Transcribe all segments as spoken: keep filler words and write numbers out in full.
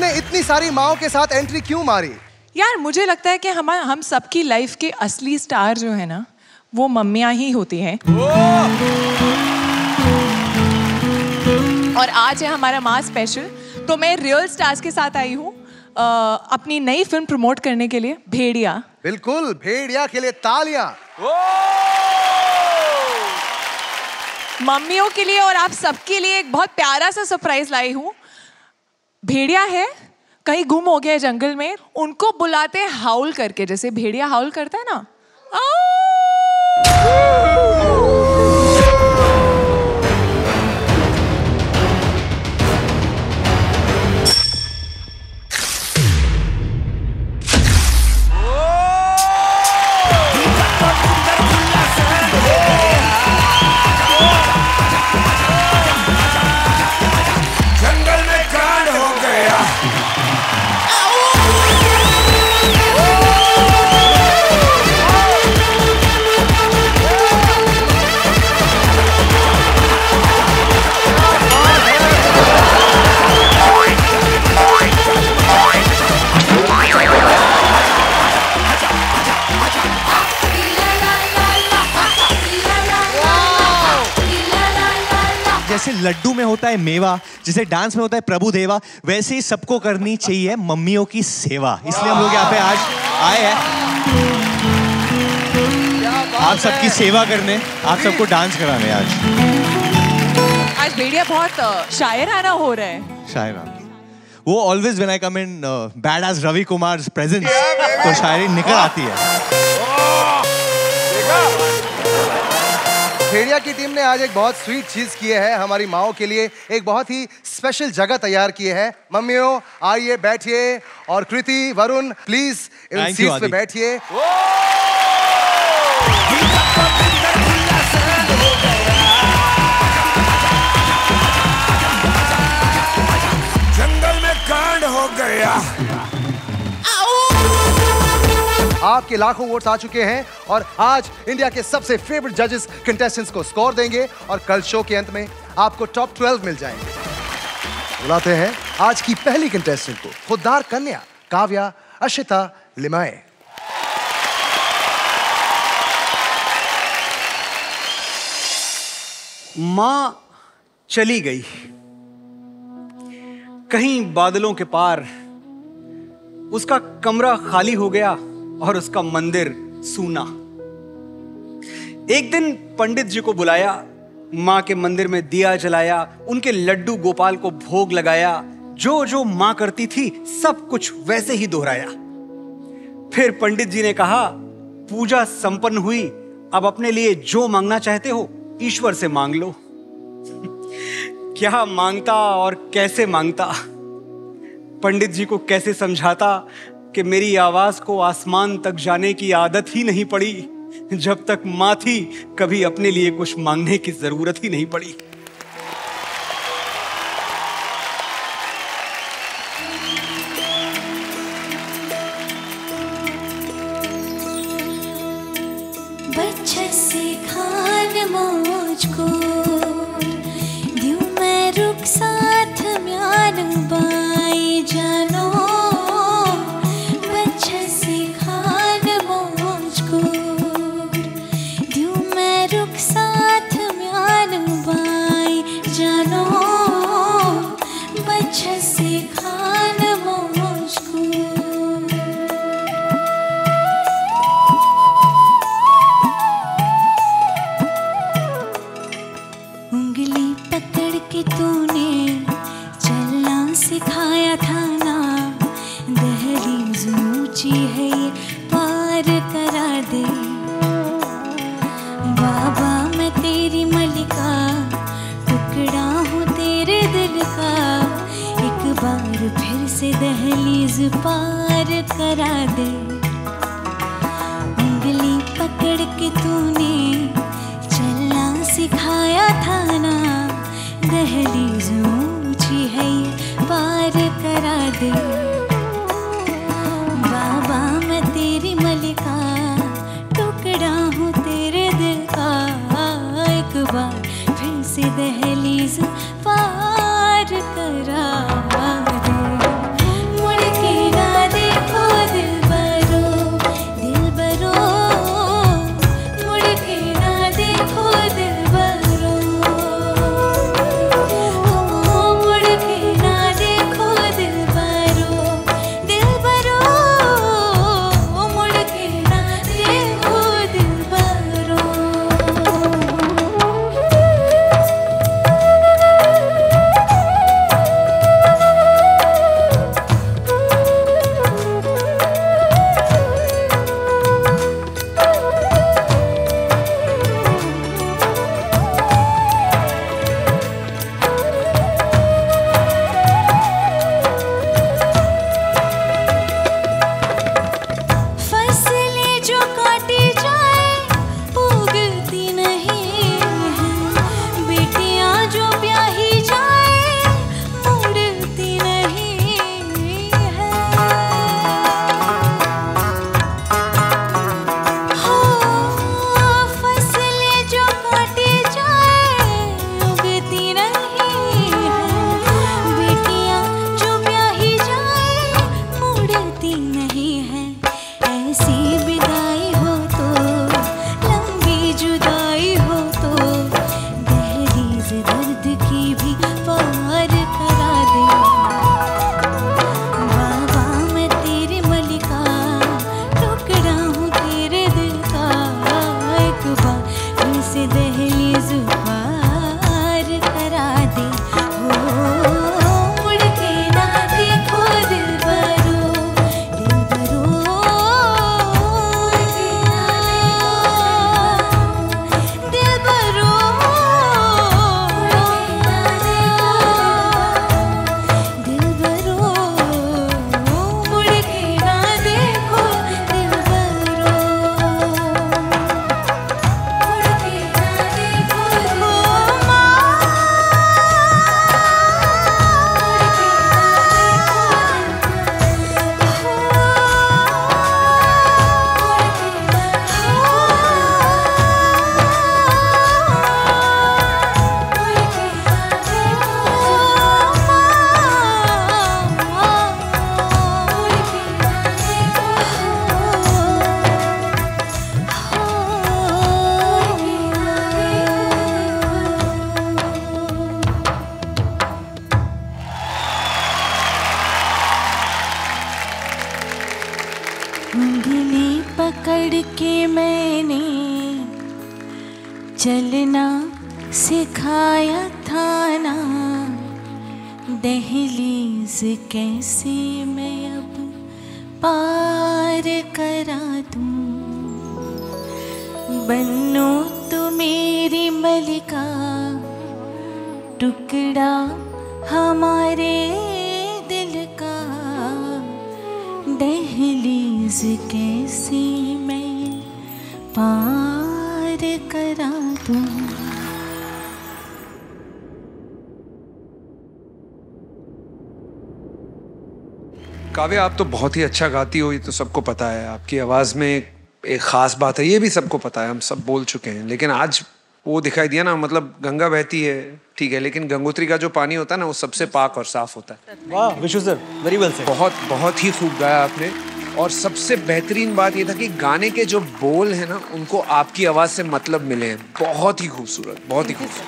आपने इतनी सारी माओं के साथ एंट्री क्यों मारी? यार मुझे लगता है कि हम हम सबकी लाइफ के असली स्टार जो है ना, वो मम्मियाँ ही होती हैं। और आज है हमारा माँ स्पेशल, तो मैं रियल स्टार्स के साथ आई हूँ अपनी नई फिल्म प्रमोट करने के लिए, भेड़िया। बिल्कुल, भेड़िया के लिए तालियां। मम्मियों के लिए और आप सबके लिए एक बहुत प्यारा सा सरप्राइज लाई हूँ। भेड़िया है, कहीं गुम हो गया है जंगल में, उनको बुलाते हैं हाउल करके, जैसे भेड़िया हाउल करता है ना। जैसे लड्डू में होता है मेवा, जैसे डांस में होता है प्रभु देवा, वैसे ही सबको करनी चाहिए मम्मियों की सेवा। इसलिए हम लोग यहाँ पे आज आए हैं आप सबकी सेवा करने, आप सबको डांस कराने। आज आज भेड़िया बहुत शायराना हो रहा है। शायराना वो always when I come in bad as Ravi Kumar presence, तो शायरी निकल आती है। भेड़िया की टीम ने आज एक बहुत स्वीट चीज की है, हमारी माओं के लिए एक बहुत ही स्पेशल जगह तैयार की है। मम्मियों आइए बैठिए, और Kriti, Varun please in seats पे बैठिए। जंगल में कांड हो गया। आपके लाखों वोट्स आ चुके हैं और आज इंडिया के सबसे फेवरेट जजेस कंटेस्टेंट्स को स्कोर देंगे और कल शो के अंत में आपको टॉप ट्वेल्व मिल जाएंगे। बुलाते हैं आज की पहली कंटेस्टेंट को, खुददार कन्या काव्या अशिता लिमाए। माँ चली गई कहीं बादलों के पार, उसका कमरा खाली हो गया और उसका मंदिर सूना। एक दिन पंडित जी को बुलाया, माँ के मंदिर में दिया जलाया, उनके लड्डू गोपाल को भोग लगाया, जो जो माँ करती थी सब कुछ वैसे ही दोहराया। फिर पंडित जी ने कहा, पूजा संपन्न हुई, अब अपने लिए जो मांगना चाहते हो ईश्वर से मांग लो। क्या मांगता और कैसे मांगता, पंडित जी को कैसे समझाता कि मेरी आवाज को आसमान तक जाने की आदत ही नहीं पड़ी, जब तक माँ थी कभी अपने लिए कुछ मांगने की जरूरत ही नहीं पड़ी। बच्चे से खान मुझको द्यू मैं रुक साथ म्यान बाई जानो, बच्चे से खान मुझको द्यू मैं रुक साथ म्यान बाई जानो, बच्चे से खान मुझको। उंगली पकड़ के तूने चलना सिखाया था ना, दहलीज ऊंची है ये पार करा दे। बाबा मैं तेरी मलिका, टुकड़ा हूँ तेरे दिल का, एक बार फिर से दहलीज पार करा दे। उंगली पकड़ के तूने चलना सिखाया था ना, दहलीज ऊंची है ये पार करा दे। बाबा मैं तेरी मलिका, टुकड़ा हूँ तेरे दिल का, एक बार फिर से दहलीज पार करा दे। सिखाया था ना दहलीज कैसे मैं अब पार करा दूं। बनो तो मेरी मलिका, टुकड़ा हमारे दिल का, दहलीज कैसे मैं पार करा दूं। काव्या, आप तो बहुत ही अच्छा गाती हो, ये तो सबको पता है। आपकी आवाज़ में एक, एक ख़ास बात है, ये भी सबको पता है, हम सब बोल चुके हैं। लेकिन आज वो दिखाई दिया ना, मतलब गंगा बहती है ठीक है, लेकिन गंगोत्री का जो पानी होता है ना, वो सबसे पाक और साफ होता है। वाह Vishu sir, very well said. बहुत बहुत ही खूब गाया आपने। और सबसे बेहतरीन बात ये था कि गाने के जो बोल हैं ना, उनको आपकी आवाज़ से मतलब मिले हैं। बहुत ही खूबसूरत, बहुत ही खूबसूरत।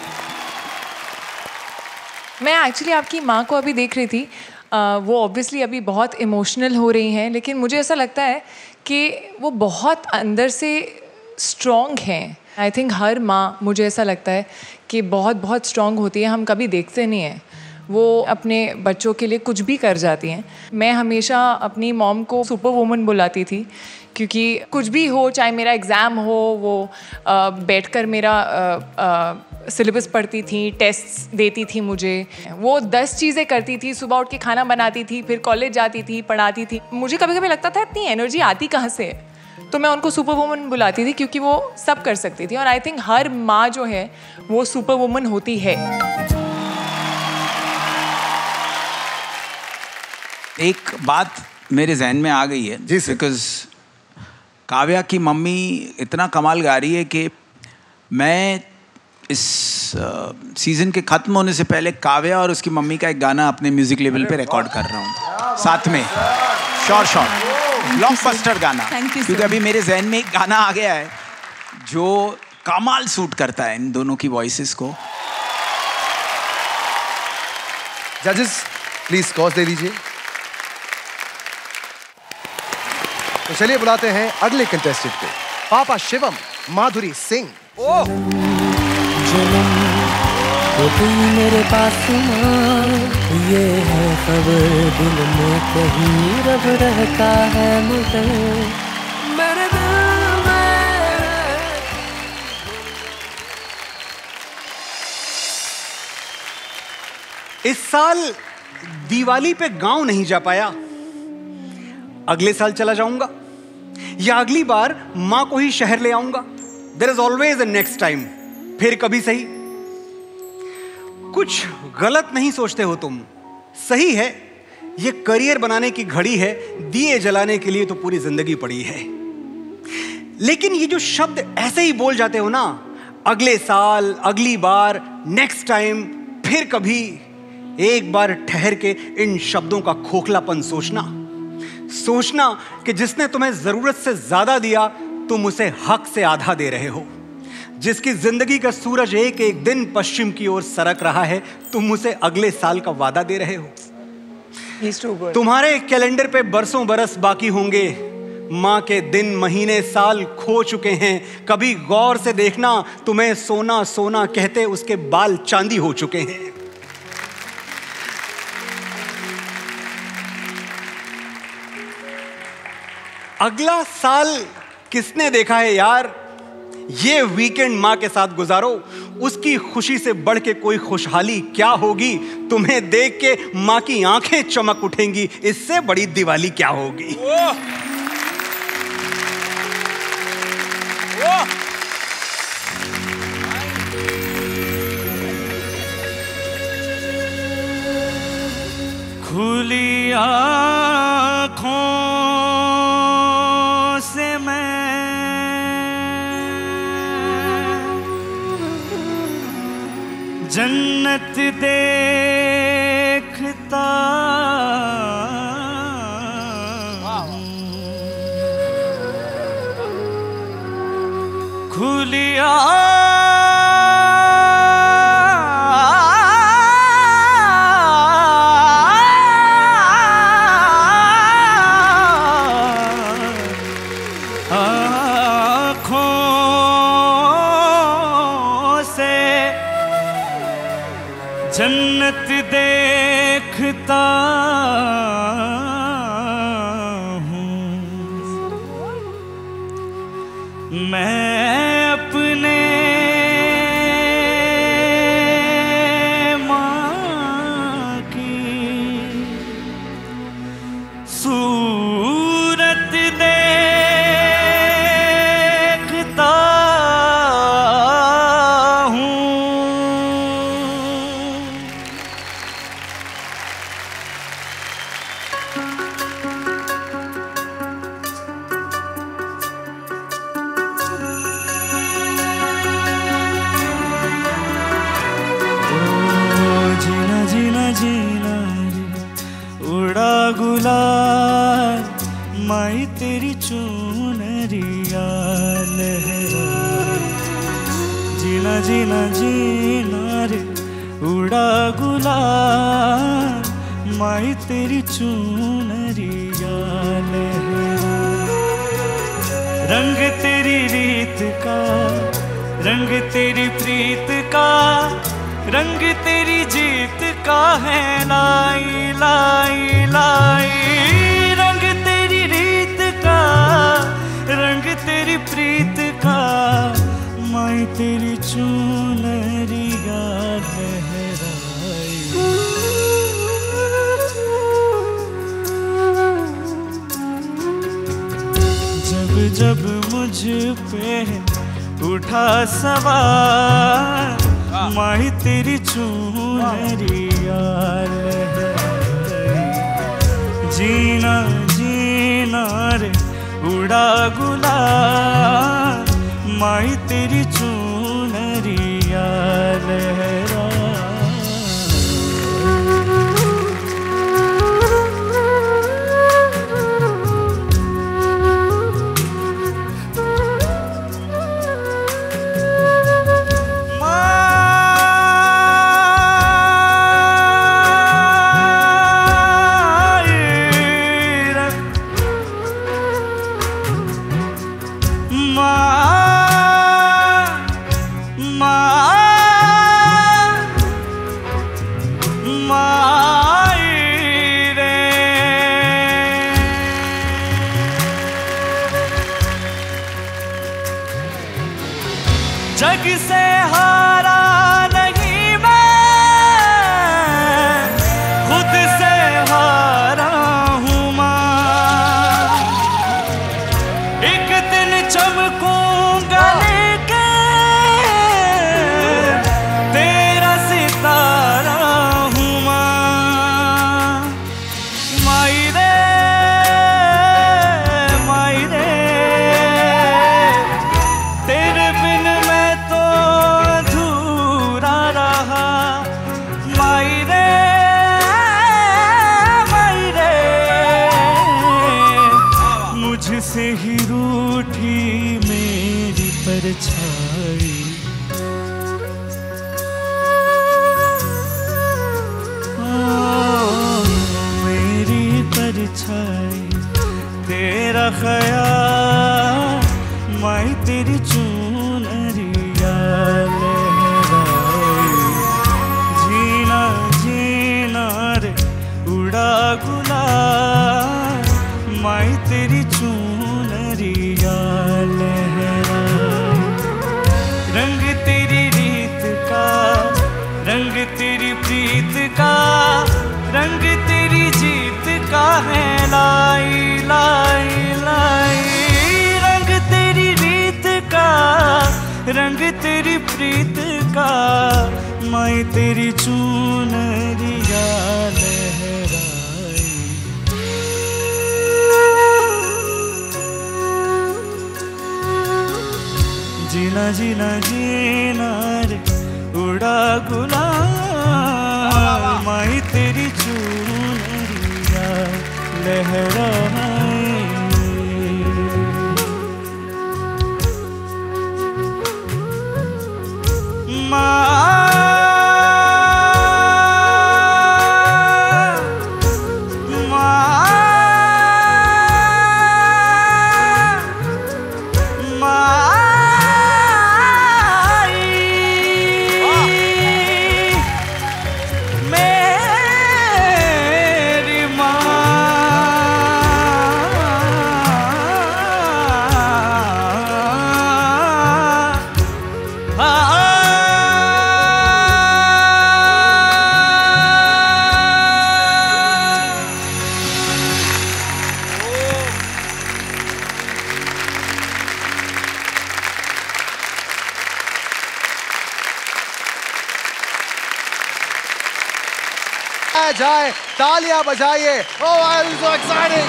मैं एक्चुअली आपकी माँ को अभी देख रही थी। Uh, वो ऑब्वियसली अभी बहुत इमोशनल हो रही हैं, लेकिन मुझे ऐसा लगता है कि वो बहुत अंदर से स्ट्रॉन्ग हैं। आई थिंक हर माँ, मुझे ऐसा लगता है कि बहुत बहुत स्ट्रॉन्ग होती है। हम कभी देखते नहीं हैं, वो अपने बच्चों के लिए कुछ भी कर जाती हैं। मैं हमेशा अपनी मॉम को सुपर वुमन बुलाती थी, क्योंकि कुछ भी हो, चाहे मेरा एग्ज़ाम हो, वो बैठकर मेरा सिलेबस पढ़ती थी, टेस्ट देती थी मुझे। वो दस चीज़ें करती थी, सुबह उठ के खाना बनाती थी, फिर कॉलेज जाती थी, पढ़ाती थी। मुझे कभी कभी लगता था इतनी एनर्जी आती कहाँ से है, तो मैं उनको सुपर वुमन बुलाती थी, क्योंकि वो सब कर सकती थी। और आई थिंक हर माँ जो है वो सुपर वुमन होती है। एक बात मेरे जहन में आ गई है, बिकॉज काव्या की मम्मी इतना कमाल गा रही है कि मैं इस सीज़न के ख़त्म होने से पहले काव्या और उसकी मम्मी का एक गाना अपने म्यूज़िक लेवल पे रिकॉर्ड कर रहा हूँ साथ में। शॉर्ट शॉर्ट ब्लॉकबस्टर गाना, क्योंकि अभी मेरे जहन में एक गाना आ गया है जो कमाल सूट करता है इन दोनों की वॉइसेस को। जजेस प्लीज स्कोर दे दीजिए। तो चलिए बुलाते हैं अगले कंटेस्टेंट को, पापा शिवम माधुरी सिंह। ओह तो तुम मेरे पास माँ, ये है खबर दिल में कहीं रब रहता है मुझे मेरे दिल में। इस साल दिवाली पे गांव नहीं जा पाया, अगले साल चला जाऊंगा, या अगली बार मां को ही शहर ले आऊंगा। There is always a next time. फिर कभी सही। कुछ गलत नहीं सोचते हो तुम, सही है। ये करियर बनाने की घड़ी है, दिए जलाने के लिए तो पूरी जिंदगी पड़ी है। लेकिन ये जो शब्द ऐसे ही बोल जाते हो ना, अगले साल, अगली बार, नेक्स्ट टाइम, फिर कभी, एक बार ठहर के इन शब्दों का खोखलापन सोचना। सोचना कि जिसने तुम्हें जरूरत से ज्यादा दिया, तुम उसे हक से आधा दे रहे हो। जिसकी जिंदगी का सूरज एक एक दिन पश्चिम की ओर सरक रहा है, तुम उसे अगले साल का वादा दे रहे हो। तुम्हारे कैलेंडर पे बरसों बरस बाकी होंगे, माँ के दिन महीने साल खो चुके हैं। कभी गौर से देखना, तुम्हें सोना सोना कहते उसके बाल चांदी हो चुके हैं। अगला साल किसने देखा है यार? ये वीकेंड माँ के साथ गुजारो, उसकी खुशी से बढ़ के कोई खुशहाली क्या होगी? तुम्हें देख के माँ की आंखें चमक उठेंगी, इससे बड़ी दिवाली क्या होगी? खुली आँखों से मैं जन्नत देखता खुली आँखों से जन्नत देखता हूँ मैं अपने माँ की सूरत देखता गुलाल माई तेरी चुनरिया लहराए जीना जीना जीना रे उड़ा गुलाल माई तेरी चुनरिया लहराए रंग तेरी रीत का रंग तेरी प्रीत का रंग तेरी जीत का है लाई लाई लाई रंग तेरी रीत का रंग तेरी प्रीत का माई तेरी चुनरिया लहराई जब जब मुझ पे उठा सवार माही तेरी चुनरिया लहराई जीना जीना रे उड़ा गुलाल माही तेरी चुनरिया लहराई जग से हारा नहीं मैं खुद से हारा हूँ माँ एक दिन चमकूंगा लेके तेरा सितारा हूँ माँ माई रे माई रे तेरे बिन मैं तो अधूरा रहा माई रे माई रे मुझसे ही रूठी मेरी परछाई ओ, मेरी परछाई तेरा ख्याल माई तेरी चुनरिया लहराई जीना जीना रे उड़ा गुलाल माई तेरी चुनरिया लहराई रंग तेरी रीत का रंग तेरी प्रीत का रंग तेरी जीत का है लाई लाई लाई रंग तेरी रीत का रंग तेरी प्रीत का माई तेरी चुनरिया लहराई जीना जीना जीना रे उड़ा गुलाल माई तेरी चुनरिया लहराई जाए, तालियां बजाइए। Oh, I'm so exciting!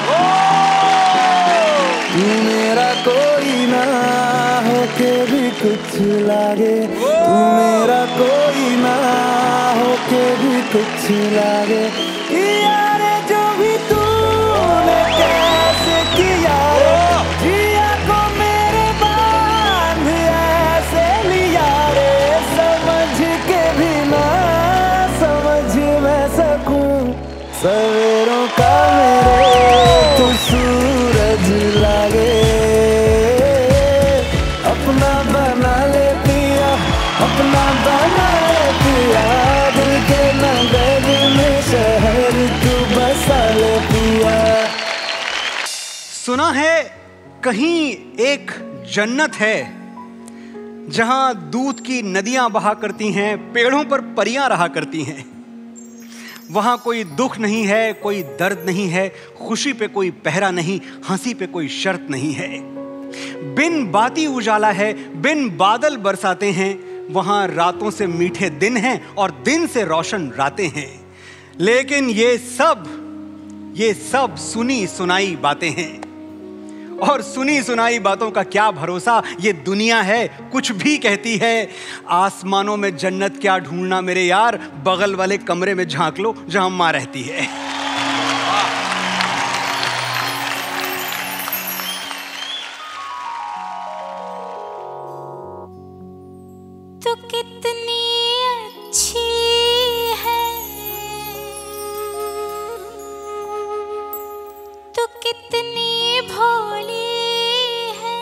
तू मेरा कोई ना होके भी कुछ लागे, तू मेरा कोई ना होके भी कुछ लागे। यार जो भी तूने कैसे किया रे, जिया को मेरे बांध ऐसे लिया रे, समझ के भी ना समझ मैं सकूं सवेरों का मेरे तू सूरज लागे। अपना बना ले पिया, अपना बना ले पिया, दिल के नगर में शहर तू बसा ले पिया। सुना है कहीं एक जन्नत है जहां दूध की नदियां बहा करती हैं, पेड़ों पर परियां रहा करती हैं। वहां कोई दुख नहीं है, कोई दर्द नहीं है, खुशी पे कोई पहरा नहीं, हंसी पे कोई शर्त नहीं है। बिन बाती उजाला है, बिन बादल बरसाते हैं। वहां रातों से मीठे दिन हैं और दिन से रोशन रातें हैं। लेकिन ये सब ये सब सुनी सुनाई बातें हैं, और सुनी सुनाई बातों का क्या भरोसा, ये दुनिया है कुछ भी कहती है। आसमानों में जन्नत क्या ढूंढना मेरे यार, बगल वाले कमरे में झांक लो जहां मां रहती है। तू कितनी अच्छी है, तू कितनी भोली है,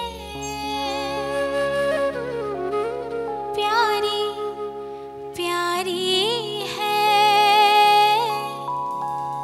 प्यारी प्यारी है,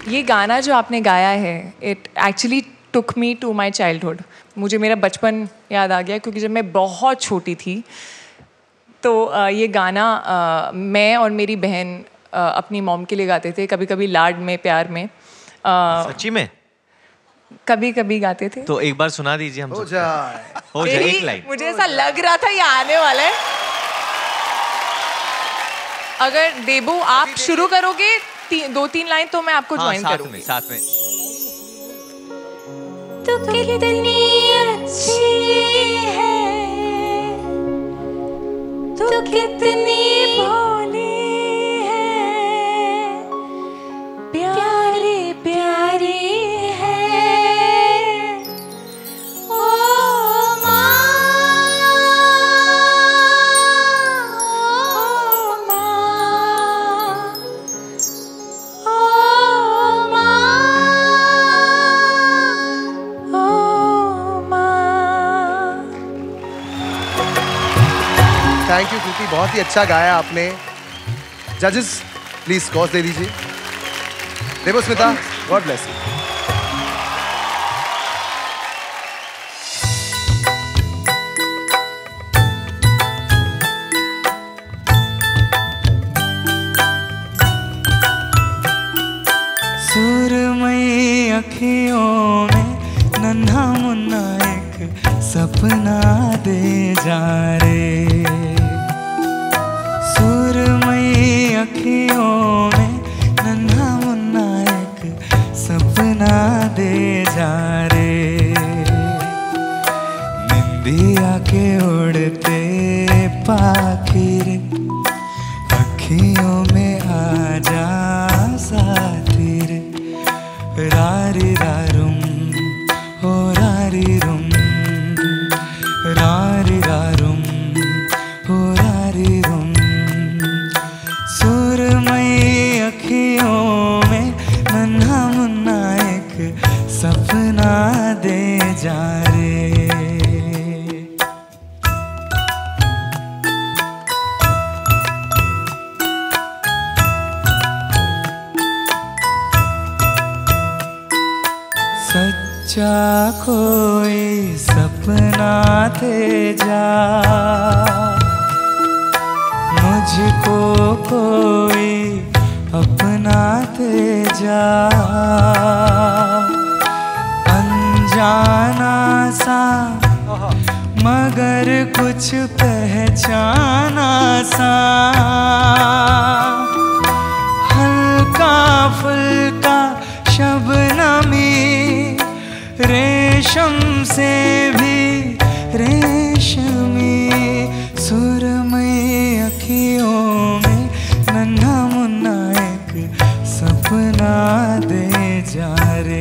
ये गाना जो आपने गाया है, it actually took me to my childhood. मुझे मेरा बचपन याद आ गया क्योंकि जब मैं बहुत छोटी थी तो uh, ये गाना uh, मैं और मेरी बहन uh, अपनी मॉम के लिए गाते थे, कभी कभी लाड में, प्यार में. uh, सच्ची में? कभी कभी गाते थे. तो एक बार सुना दीजिए हम. हो जाए हो जाए एक लाइन. मुझे ऐसा लग रहा था ये आने वाला है. अगर देबू आप शुरू करोगे ती, दो तीन लाइन तो मैं आपको ज्वाइन हाँ, करूंगी. साथ में. तू कितनी अच्छी है, तू कितनी भोली है, प्यारी प्यारी है, ओ माँ, ओ माँ, ओ माँ, ओ माँ. थैंक यू कृति, बहुत ही अच्छा गाया आपने. जजेस प्लीज स्कोर्स दे दीजिए. देवो स्मिता, गॉड ब्लेस यू. सुरमई अखियों में नन्हा मुन्ना एक सपना दे जा रे. सुरमई अखियों में नन्हा मुन्ना एक सपना दे जा रे. निंदिया के उड़ते पाखिर अखियों में आ जा साथी रे. रारी रारुम हो रारी रुम, रारी रारुम हो रारी रुम. सुरमई अखियों में नन्हा मुन्ना एक सपना दे जा रे. सच्चा कोई सपना दे जा, मुझको कोई अपना दे जा. अनजाना सा मगर कुछ पहचाना सा, हल्का फुल्का शबनमी रेशम से भी रेशमी. सुरमई अखियों में नन्हा मुन्ना एक सपना दे जा रे.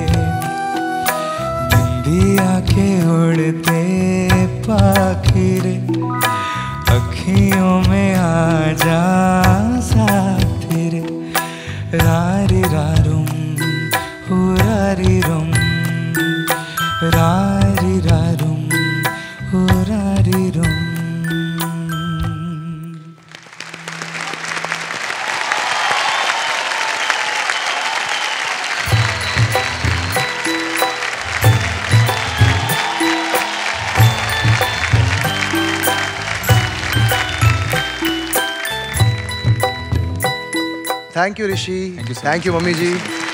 बिंदिया के उड़ते पाखिर अखियों में आ जा साथी रे. रारी रारुम हो रारी रुम, रारी रारुम हो रारी रुम. Thank you Rishi. Thank you mummy ji.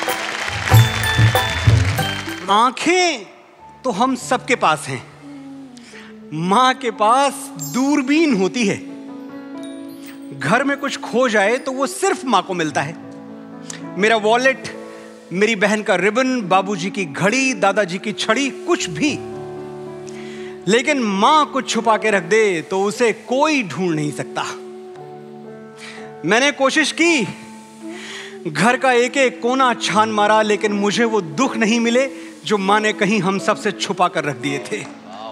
आंखें तो हम सबके पास हैं. माँ के पास दूरबीन होती है. घर में कुछ खो जाए तो वो सिर्फ माँ को मिलता है. मेरा वॉलेट, मेरी बहन का रिबन, बाबूजी की घड़ी, दादाजी की छड़ी, कुछ भी. लेकिन माँ कुछ छुपा के रख दे तो उसे कोई ढूंढ नहीं सकता. मैंने कोशिश की, घर का एक एक कोना छान मारा, लेकिन मुझे वो दुख नहीं मिले जो माँ ने कहीं हम सब से छुपा कर रख दिए थे.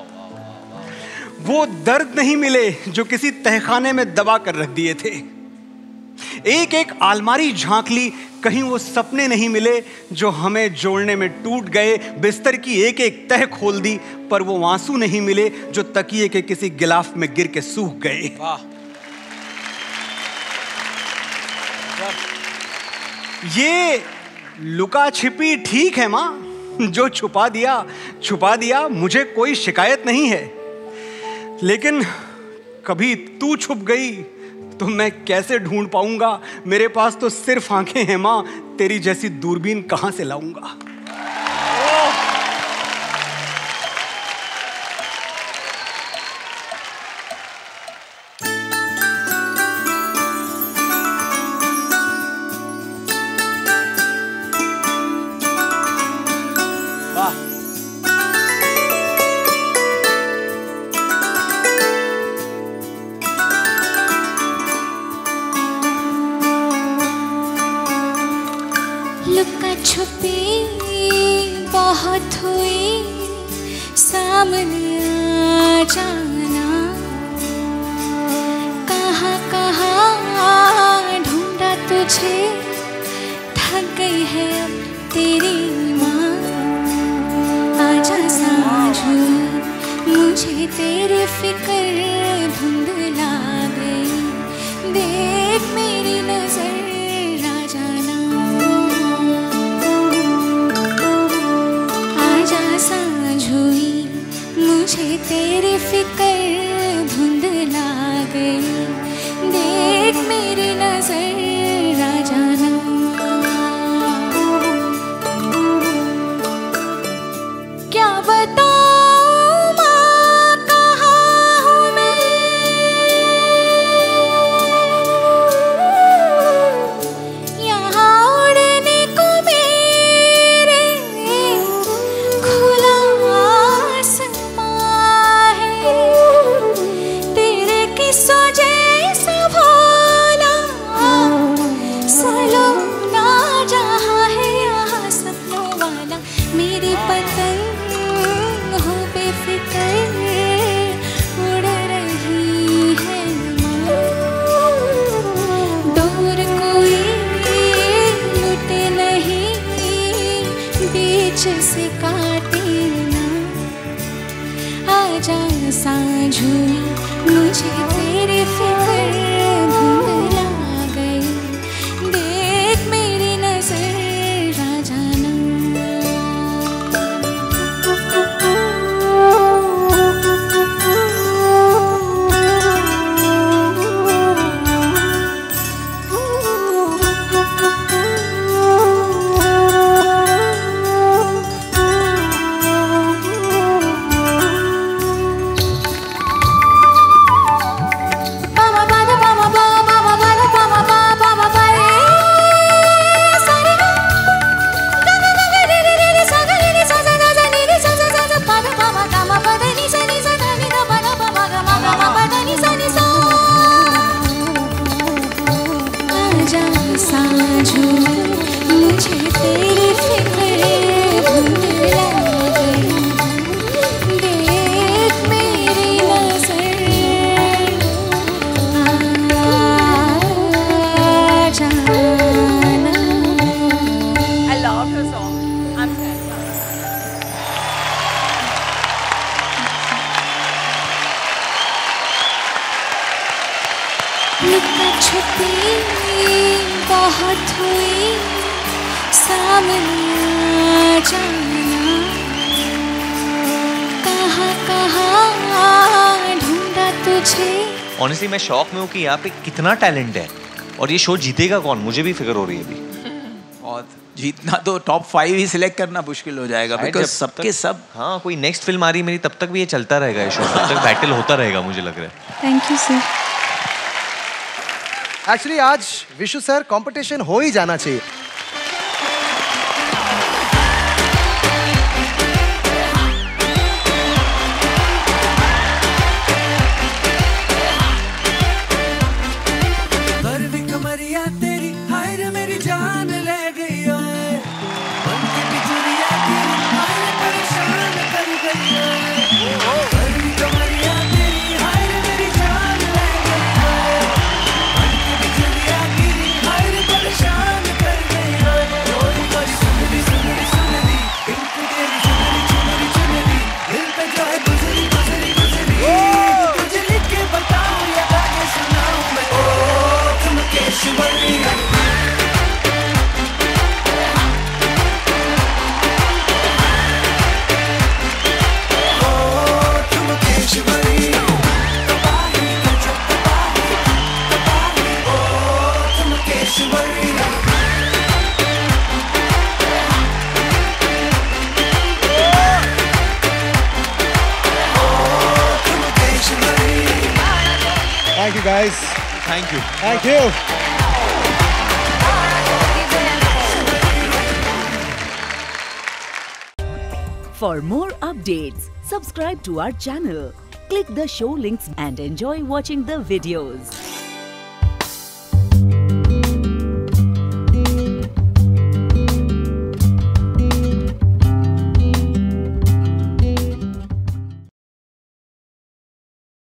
वो दर्द नहीं मिले जो किसी तहखाने में दबा कर रख दिए थे. एक एक अलमारी झांक ली, कहीं वो सपने नहीं मिले जो हमें जोड़ने में टूट गए. बिस्तर की एक एक तह खोल दी, पर वो आंसू नहीं मिले जो तकिए के किसी गिलाफ में गिर के सूख गए. ये लुका छिपी ठीक है माँ, जो छुपा दिया छुपा दिया, मुझे कोई शिकायत नहीं है। लेकिन कभी तू छुप गई तो मैं कैसे ढूंढ पाऊंगा? मेरे पास तो सिर्फ आंखें हैं माँ, तेरी जैसी दूरबीन कहां से लाऊंगा? लुका छुपी बहुत हुई, सामने आ जाना। कहाँ कहाँ ढूंढा तुझे, थक गई है अब तेरी माँ। आजा साँझू, मुझे तेरी फिक्र धुंधला गई। देख मेरी नजर आ जाना। साँझुई, मुझे तेरी फिक्र धुंधला गई। देख मेरी नजर आ जाना। क्या बताऊँ माँ, कहाँ हूँ मैं? यहाँ उड़ने को मेरे खुला आसमां है। तेरे किस्सों जैसा भोला सलोना जहाँ है, यहाँ सपनों वाला मेरी पतंग हो बेफिक्र उड़ रही है माँ। दूर कोई लुटे नहीं, बीच से काटे ना। आजा साँझू, मुझे तेरी फिक्र धुंधला गई। देख मेरी नजर आ जाना। साँझू, मुझे तेरी फिक्र धुंधला गई। देख मेरी नजर आ जाना। I love your song. I'm sad. लुका छुपी बहुत हुई, सामने आ जाना। कहाँ कहाँ ढूंढा तुझे। ऑनेस्टली मैं शौक में हूँ कि यहाँ पे कितना टैलेंट है और ये शो जीतेगा कौन, मुझे भी फिक्र हो रही है अभी। बहुत जीतना तो टॉप फाइव ही सिलेक्ट करना मुश्किल हो जाएगा, बिकॉज सबके सब। हाँ, कोई नेक्स्ट फिल्म आ रही मेरी तब तक भी ये चलता रहेगा, ये शो तब तक बैटल होता रहेगा, मुझे लग रहा है। Thank you sir. एक्चुअली आज विशु सर कंपटीशन हो ही जाना चाहिए। कमरिया तेरी हाय रे मेरी जान ले गई ओए, मन की बिजुरिया तेरी हाय रे परेशान कर गई ओए। कमरिया तेरी हाय रे मेरी जान ले गई ओए, मन की बिजुरिया तेरी हाय रे परेशान कर गई। guys. Thank you. Thank you. For more updates, subscribe to our channel, click the show links and enjoy watching the videos.